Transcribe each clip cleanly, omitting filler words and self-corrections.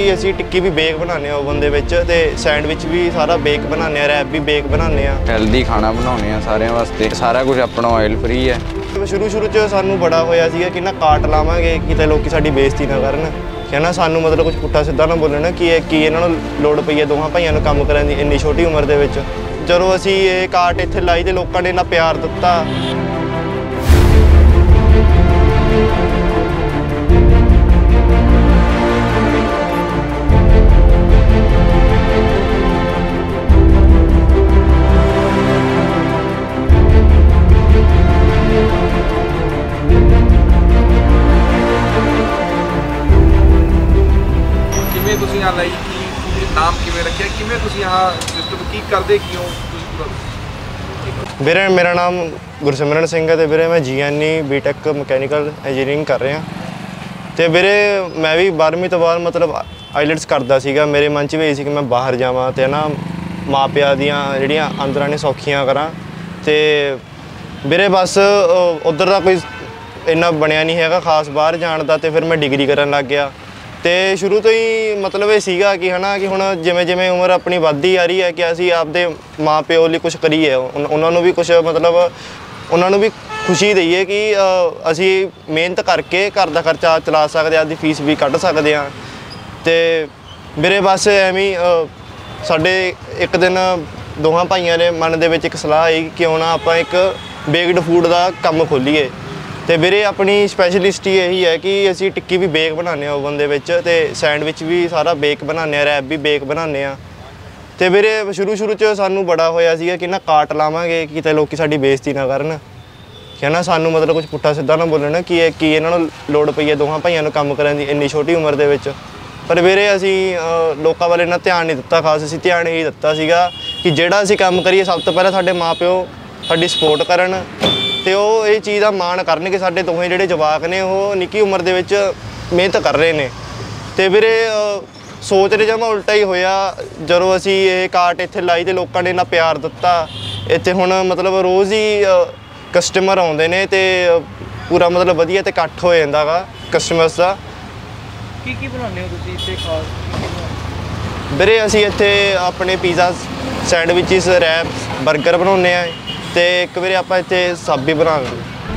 ਅਸੀਂ ਟਿੱਕੀ ਵੀ ਬੇਕ ਬਣਾਉਂਦੇ ਆ ਓਵਨ ਦੇ ਵਿੱਚ ਤੇ ਸੈਂਡਵਿਚ ਵੀ ਸਾਰਾ ਬੇਕ ਬਣਾਉਂਦੇ ਆ, ਰੈਪ ਵੀ ਬੇਕ ਬਣਾਉਂਦੇ ਆ। ਹੈਲਦੀ ਖਾਣਾ ਬਣਾਉਂਦੇ ਆ ਸਾਰਿਆਂ ਵਾਸਤੇ, ਸਾਰਾ ਕੁਝ ਆਪਣਾ ਆਇਲ ਫ੍ਰੀ ਹੈ। ਸ਼ੁਰੂ 'ਚ ਸਾਨੂੰ ਬੜਾ ਹੋਇਆ ਸੀਗਾ ਕਿ ਨਾ ਕਾਟ ਲਾਵਾਂਗੇ ਕਿਤੇ ਲੋਕੀ ਸਾਡੀ ਬੇਇੱਜ਼ਤੀ ਨਾ ਕਰਨ, ਕਹਿੰਦਾ ਸਾਨੂੰ ਮਤਲਬ ਕੁਝ ਪੁੱਠਾ ਸਿੱਧਾ ਨਾ ਬੋਲਣ ਕਿ ਇਹਨਾਂ ਨੂੰ ਲੋੜ ਪਈ ਹੈ ਦੋਹਾਂ ਭਾਈਆਂ ਨੂੰ ਕੰਮ ਕਰਨ ਦੀ ਇੰਨੀ ਛੋਟੀ ਉਮਰ ਦੇ ਵਿੱਚ। ਜਦੋਂ ਅਸੀਂ ਇਹ ਕਾਟ ਇੱਥੇ ਲਾਈ ਤੇ ਲੋਕਾਂ ਨੇ ਇੰਨਾ ਪਿਆਰ ਦਿੱਤਾ। ਤੁਸੀਂ ਆ ਲਈ ਕੀ ਨਾਮ ਕਿਵੇਂ ਰੱਖਿਆ, ਕਿਵੇਂ ਤੁਸੀਂ ਆਹ ਸਿਸਟਮ ਕੀ ਕਰਦੇ ਕਿਉਂ? ਵੀਰੇ ਮੇਰਾ ਨਾਮ ਗੁਰਸਿਮਰਨ ਸਿੰਘ ਹੈ ਤੇ ਵੀਰੇ ਮੈਂ GNE BTech ਮਕੈਨੀਕਲ ਇੰਜੀਨੀਅਰਿੰਗ ਕਰ ਰਿਹਾ ਤੇ ਵੀਰੇ ਮੈਂ ਵੀ 12ਵੀਂ ਤੋਂ ਬਾਅਦ ਮਤਲਬ ਆਈਲੈਟਸ ਕਰਦਾ ਸੀਗਾ। ਮੇਰੇ ਮਨ 'ਚ ਵੀ ਇਹ ਸੀ ਕਿ ਮੈਂ ਬਾਹਰ ਜਾਵਾਂ ਤੇ ਨਾ ਮਾਂ ਪਿਓ ਦੀਆਂ ਜਿਹੜੀਆਂ ਅੰਦਰਾਂ ਨੇ ਸੌਖੀਆਂ ਕਰਾਂ ਤੇ ਵੀਰੇ ਬਸ ਉੱਧਰ ਦਾ ਕੋਈ ਇੰਨਾ ਬਣਿਆ ਨਹੀਂ ਹੈਗਾ ਖਾਸ ਬਾਹਰ ਜਾਣ ਦਾ। ਤੇ ਫਿਰ ਮੈਂ ਡਿਗਰੀ ਕਰਨ ਲੱਗ ਗਿਆ ਤੇ ਸ਼ੁਰੂ ਤੋਂ ਹੀ ਮਤਲਬ ਇਹ ਸੀਗਾ ਕਿ ਕਿ ਹੁਣ ਜਿਵੇਂ ਉਮਰ ਆਪਣੀ ਵੱਧਦੀ ਆ ਰਹੀ ਹੈ ਕਿ ਅਸੀਂ ਆਪਦੇ ਮਾਂ ਪਿਓ ਲਈ ਕੁਝ ਕਰੀਏ, ਉਹਨਾਂ ਨੂੰ ਵੀ ਕੁਝ ਮਤਲਬ ਉਹਨਾਂ ਨੂੰ ਵੀ ਖੁਸ਼ੀ ਦਈਏ ਕਿ ਅਸੀਂ ਮਿਹਨਤ ਕਰਕੇ ਘਰ ਦਾ ਖਰਚਾ ਚਲਾ ਸਕਦੇ, ਆਪਦੀ ਫੀਸ ਵੀ ਕੱਢ ਸਕਦੇ ਹਾਂ। ਤੇ ਮੇਰੇ ਬਸ ਐਵੇਂ ਸਾਡੇ ਇੱਕ ਦਿਨ ਦੋਹਾਂ ਭਾਈਆਂ ਦੇ ਮਨ ਦੇ ਵਿੱਚ ਇੱਕ ਸਲਾਹ ਆਈ ਕਿ ਕਿਉਂ ਨਾ ਆਪਾਂ ਇੱਕ ਬੇਕਡ ਫੂਡ ਦਾ ਕੰਮ ਖੋਲ੍ਹੀਏ। ਤੇ ਵੀਰੇ ਆਪਣੀ ਸਪੈਸ਼ਲਿਸਟ ਹੀ ਇਹੀ ਹੈ ਕਿ ਅਸੀਂ ਟਿੱਕੀ ਵੀ ਬੇਕ ਬਣਾਉਂਦੇ ਆ ਓਵਨ ਦੇ ਵਿੱਚ ਤੇ ਸੈਂਡਵਿਚ ਵੀ ਸਾਰਾ ਬੇਕ ਬਣਾਉਂਦੇ ਆ, ਰੈਪ ਵੀ ਬੇਕ ਬਣਾਉਂਦੇ ਆ। ਤੇ ਵੀਰੇ ਸ਼ੁਰੂ 'ਚ ਸਾਨੂੰ ਬੜਾ ਹੋਇਆ ਸੀਗਾ ਕਿ ਨਾ ਕਾਟ ਲਾਵਾਂਗੇ ਕਿਤੇ ਲੋਕੀ ਸਾਡੀ ਬੇਇੱਜ਼ਤੀ ਨਾ ਕਰਨ, ਕਹਿੰਦਾ ਸਾਨੂੰ ਮਤਲਬ ਕੁਝ ਪੁੱਠਾ ਸਿੱਧਾ ਨਾ ਬੋਲਣ ਕਿ ਇਹਨਾਂ ਨੂੰ ਲੋੜ ਪਈ ਹੈ ਦੋਹਾਂ ਭਾਈਆਂ ਨੂੰ ਕੰਮ ਕਰਨ ਦੀ ਇੰਨੀ ਛੋਟੀ ਉਮਰ ਦੇ ਵਿੱਚ। ਪਰ ਵੀਰੇ ਅਸੀਂ ਲੋਕਾਂ ਵੱਲ ਇੰਨਾ ਧਿਆਨ ਨਹੀਂ ਦਿੱਤਾ ਖਾਸ। ਅਸੀਂ ਧਿਆਨ ਇਹੀ ਦਿੱਤਾ ਸੀਗਾ ਕਿ ਜਿਹੜਾ ਅਸੀਂ ਕੰਮ ਕਰੀਏ ਸਭ ਤੋਂ ਪਹਿਲਾਂ ਸਾਡੇ ਮਾਂ ਪਿਓ ਸਾਡੀ ਸਪੋਰਟ ਕਰਨ ਤੇ ਉਹ ਇਹ ਚੀਜ਼ ਦਾ ਮਾਣ ਕਰਨ ਕਿ ਸਾਡੇ ਦੋਵੇਂ ਜਿਹੜੇ ਜਵਾਕ ਨੇ ਉਹ ਨਿੱਕੀ ਉਮਰ ਦੇ ਵਿੱਚ ਮਿਹਨਤ ਕਰ ਰਹੇ ਨੇ। ਤੇ ਵੀਰੇ ਸੋਚ ਰਹੇ ਜਮਾਂ ਉਲਟਾ ਹੀ ਹੋਇਆ ਜਦੋਂ ਅਸੀਂ ਇਹ ਕਾਟ ਇੱਥੇ ਲਾਈ ਤੇ ਲੋਕਾਂ ਨੇ ਇੰਨਾ ਪਿਆਰ ਦਿੱਤਾ। ਇੱਥੇ ਹੁਣ ਮਤਲਬ ਰੋਜ਼ ਹੀ ਕਸਟਮਰ ਆਉਂਦੇ ਨੇ ਤੇ ਪੂਰਾ ਮਤਲਬ ਵਧੀਆ ਤੇ ਇਕੱਠ ਹੋ ਜਾਂਦਾ ਗਾ ਕਸਟਮਰਸ ਦਾ। ਕੀ ਬਣਾਉਂਦੇ ਹੋ ਤੁਸੀਂ ਇੱਥੇ ਖਾਸ? ਵੀਰੇ ਅਸੀਂ ਇੱਥੇ ਆਪਣੇ ਪੀਜ਼ਾ, ਸੈਂਡਵਿਚਿਸ, ਰੈਪਸ, ਬਰਗਰ ਬਣਾਉਂਦੇ ਆ ਤੇ ਇੱਕ ਵੀਰੇ ਆਪਾਂ ਇੱਥੇ ਸਬ ਵੀ ਬਣਾਉਂਦੇ।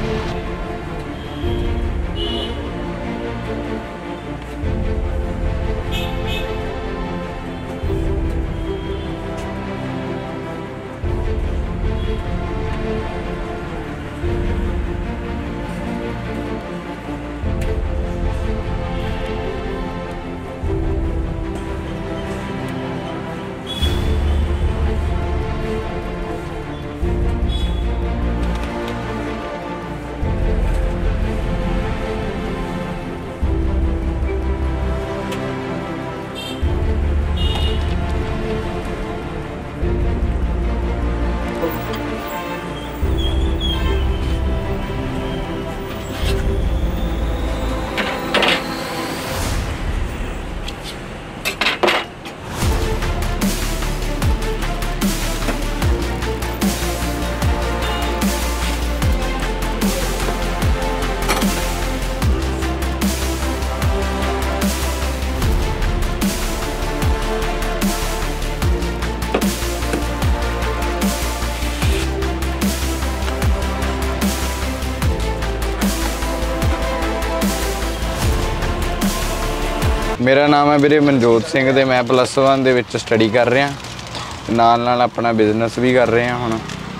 ਮੇਰਾ ਨਾਮ ਹੈ ਵੀਰੇ ਮਨਜੋਤ ਸਿੰਘ ਤੇ ਮੈਂ +1 ਦੇ ਵਿੱਚ ਸਟੱਡੀ ਕਰ ਰਿਹਾ, ਨਾਲ ਆਪਣਾ ਬਿਜ਼ਨਸ ਵੀ ਕਰ ਰਹੇ ਹਾਂ। ਹੁਣ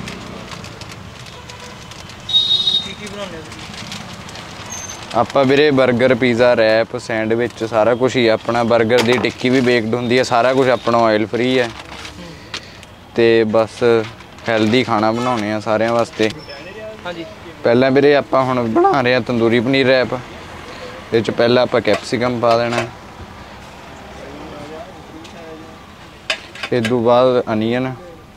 ਕੀ ਬਣਾਉਂਦੇ ਹੋ ਆਪਾਂ ਵੀਰੇ ਬਰਗਰ, ਪੀਜ਼ਾ, ਰੈਪ, ਸੈਂਡਵਿਚ ਸਾਰਾ ਕੁਝ ਹੀ ਆਪਣਾ। ਬਰਗਰ ਦੀ ਟਿੱਕੀ ਵੀ ਬੇਕਡ ਹੁੰਦੀ ਹੈ, ਸਾਰਾ ਕੁਝ ਆਪਣਾ ਆਇਲ ਫ੍ਰੀ ਹੈ ਤੇ ਬਸ ਹੈਲਦੀ ਖਾਣਾ ਬਣਾਉਂਦੇ ਆ ਸਾਰਿਆਂ ਵਾਸਤੇ। ਹਾਂਜੀ, ਪਹਿਲਾਂ ਵੀਰੇ ਆਪਾਂ ਹੁਣ ਬਣਾ ਰਹੇ ਹਾਂ ਤੰਦੂਰੀ ਪਨੀਰ ਰੈਪ। ਇਹ 'ਚ ਪਹਿਲਾਂ ਆਪਾਂ ਕੈਪਸੀਕਮ ਪਾ ਦੇਣਾ, ਇਸ ਤੋਂ ਬਾਅਦ ਅਨੀਅਨ,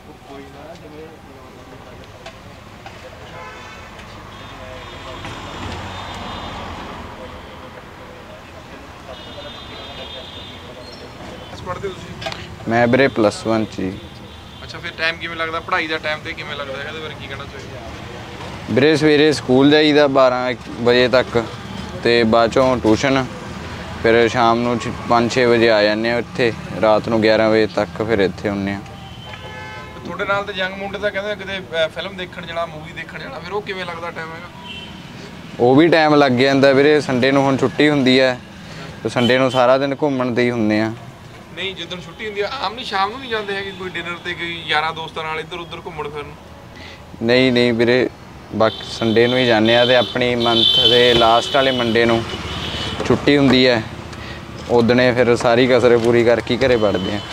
ਪੜ੍ਹਦੇ ਹੋ ਤੁਸੀਂ? ਮੈਂ ਵੀਰੇ +1 'ਚ ਜੀ। ਅੱਛਾ, ਫਿਰ ਟਾਈਮ ਕਿਵੇਂ ਲੱਗਦਾ ਪੜ੍ਹਾਈ ਦਾ ਟਾਈਮ ਤੇ ਕਿਵੇਂ ਲੱਗਦਾ? ਇਹਦੇ ਬਾਰੇ ਕੀ ਕਹਿਣਾ ਚਾਹੀਦਾ? ਵੀਰੇ ਸਵੇਰੇ ਸਕੂਲ ਜਾਈਦਾ 12 ਵਜੇ ਤੱਕ ਤੇ ਬਾਅਦ ਚੋਂ ਟਿਊਸ਼ਨ ਫਿਰ ਸ਼ਾਮ ਨੂੰ 5-6 ਵਜੇ ਆ ਜਾਂਦੇ ਹਾਂ ਇੱਥੇ, ਰਾਤ ਨੂੰ 11 ਵਜੇ ਤੱਕ ਫਿਰ ਇੱਥੇ ਹੁੰਦੇ ਹਾਂ। ਤੁਹਾਡੇ ਨਾਲ ਤੇ ਯੰਗ ਮੁੰਡੇ ਤਾਂ ਕਹਿੰਦੇ ਕਿਤੇ ਫਿਲਮ ਦੇਖਣ ਜਾਣਾ, ਮੂਵੀ ਦੇਖਣ ਜਾਣਾ, ਫਿਰ ਉਹ ਕਿਵੇਂ ਲੱਗਦਾ ਟਾਈਮ ਹੈਗਾ? ਉਹ ਵੀ ਟਾਈਮ ਲੱਗ ਜਾਂਦਾ ਵੀਰੇ। ਸੰਡੇ ਨੂੰ ਹੁਣ ਛੁੱਟੀ ਹੁੰਦੀ ਹੈ ਤੇ ਸੰਡੇ ਨੂੰ ਸਾਰਾ ਦਿਨ ਘੁੰਮਣ ਦੇ ਹੀ ਹੁੰਦੇ ਆ। ਨਹੀਂ ਜਦੋਂ ਛੁੱਟੀ ਹੁੰਦੀ ਆ ਆਮ ਨਹੀਂ, ਸ਼ਾਮ ਨੂੰ ਨਹੀਂ ਜਾਂਦੇ ਹੈਗੇ ਕੋਈ ਡਿਨਰ ਤੇ, ਕੋਈ ਯਾਰਾਂ ਦੋਸਤਾਂ ਨਾਲ ਇੱਧਰ ਉੱਧਰ ਘੁੰਮਣ ਫਿਰਨ? ਨਹੀਂ ਨਹੀਂ ਵੀਰੇ, ਬਾਕੀ ਸੰਡੇ ਨੂੰ ਹੀ ਜਾਂਦੇ ਆ ਤੇ ਆਪਣੀ ਮੰਥ ਦੇ ਲਾਸਟ ਵਾਲੇ ਮੰਡੇ ਨੂੰ ਛੁੱਟੀ ਹੁੰਦੀ ਹੈ, ਉਦਣੇ ਫਿਰ ਸਾਰੀ ਕਸਰ ਪੂਰੀ ਕਰਕੇ ਘਰੇ ਵੜਦੇ ਆ।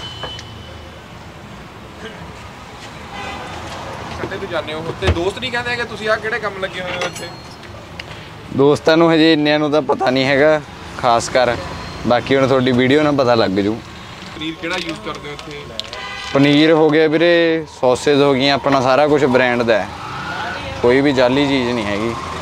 ਸੰਡੇ ਨੂੰ ਜਾਂਦੇ ਹੋ ਤੇ ਦੋਸਤ ਨਹੀਂ ਕਹਿੰਦੇ ਹੈਗੇ ਤੁਸੀਂ ਆਹ ਕਿਹੜੇ ਕੰਮ ਲੱਗੇ ਹੋਏ ਹੋ ਇੱਥੇ? ਦੋਸਤਾਂ ਨੂੰ ਹਜੇ ਇੰਨਿਆਂ ਨੂੰ ਤਾਂ ਪਤਾ ਨਹੀਂ ਹੈਗਾ ਖਾਸ ਕਰ, ਬਾਕੀ ਹੁਣ ਤੁਹਾਡੀ ਵੀਡੀਓ ਨਾਲ ਪਤਾ ਲੱਗ ਜੂ। ਪਨੀਰ ਕਿਹੜਾ ਯੂਜ਼ ਕਰਦੇ ਹੋ ਇੱਥੇ? ਪਨੀਰ ਹੋ ਗਿਆ ਵੀਰੇ, ਸੌਸੇਜ ਹੋ ਗਈਆਂ, ਆਪਣਾ ਸਾਰਾ ਕੁਝ ਬ੍ਰਾਂਡ ਦਾ ਹੈ, ਕੋਈ ਵੀ ਜਾਲੀ ਚੀਜ਼ ਨਹੀਂ ਹੈਗੀ।